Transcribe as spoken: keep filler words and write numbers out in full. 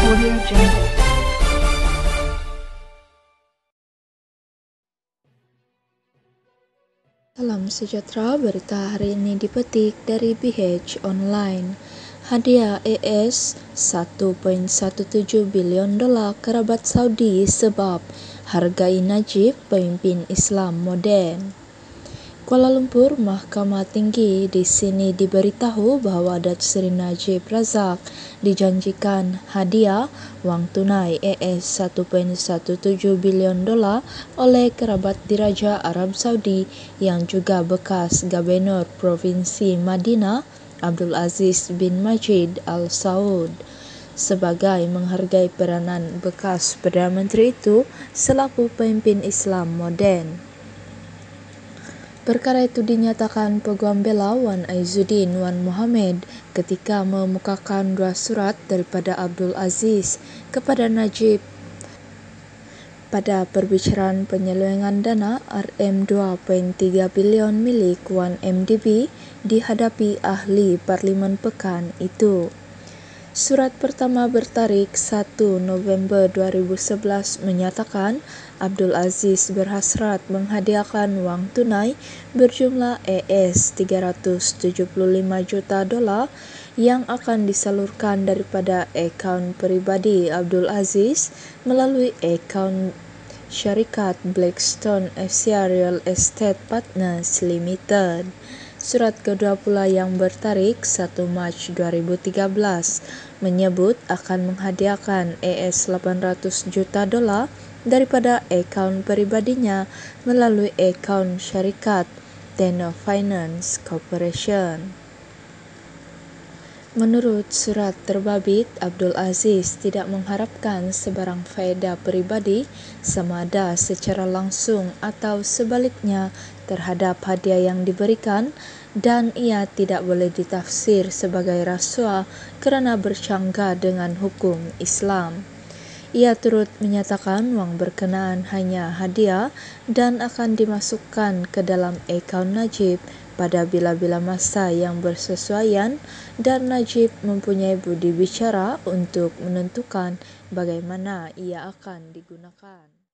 Audio Jungle. Salam sejahtera, berita hari ini dipetik dari B H Online. Hadiah E S satu koma tujuh belas bilion dolar kerabat Saudi sebab hargai Najib pemimpin Islam moden. Kuala Lumpur, Mahkamah Tinggi di sini diberitahu bahawa Datuk Seri Najib Razak dijanjikan hadiah wang tunai E S satu koma tujuh belas bilion dolar oleh kerabat Diraja Arab Saudi yang juga bekas Gubernur Provinsi Madinah Abdul Aziz bin Majid Al Saud sebagai menghargai peranan bekas Perdana Menteri itu selaku pemimpin Islam moden. Perkara itu dinyatakan Peguam Bela Wan Aizuddin Wan Mohamed ketika memukakan dua surat daripada Abdul Aziz kepada Najib pada perbicaraan penyelewengan dana R M dua koma tiga bilion milik Wan M D B dihadapi ahli Parlimen Pekan itu. Surat pertama bertarikh satu November dua ribu sebelas menyatakan Abdul Aziz berhasrat menghadiahkan wang tunai berjumlah E S tiga ratus tujuh puluh lima juta dolar yang akan disalurkan daripada akaun peribadi Abdul Aziz melalui akaun syarikat Blackstone Asia Real Estate Partners Limited. Surat kedua pula yang bertarikh satu Mac dua ribu tiga belas menyebut akan menghadiahkan E S lapan ratus juta dolar daripada akaun peribadinya melalui akaun syarikat Tenor Finance Corporation. Menurut surat terbabit, Abdul Aziz tidak mengharapkan sebarang faedah peribadi sama ada secara langsung atau sebaliknya terhadap hadiah yang diberikan dan ia tidak boleh ditafsir sebagai rasuah kerana bercanggah dengan hukum Islam. Ia turut menyatakan wang berkenaan hanya hadiah dan akan dimasukkan ke dalam akaun Najib pada bila-bila masa yang bersesuaian dan Najib mempunyai budi bicara untuk menentukan bagaimana ia akan digunakan.